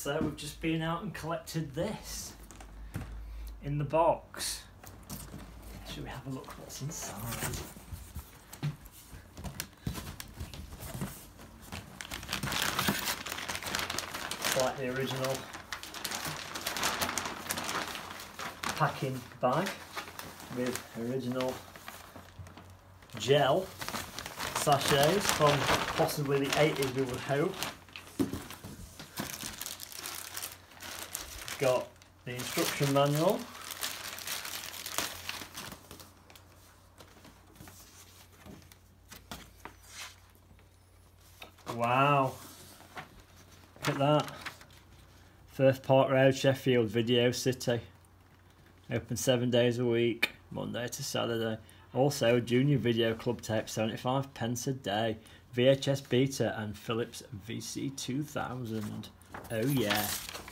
So we've just been out and collected this in the box. Should we have a look what's inside? Like the original packing bag with original gel sachets from possibly the 80s, we would hope. Got the instruction manual. Wow, look at that. Firth Park Road, Sheffield, Video City. Open 7 days a week, Monday to Saturday. Also, Junior Video Club tape, 75p a day. VHS Beta and Philips VC2000. Oh yeah.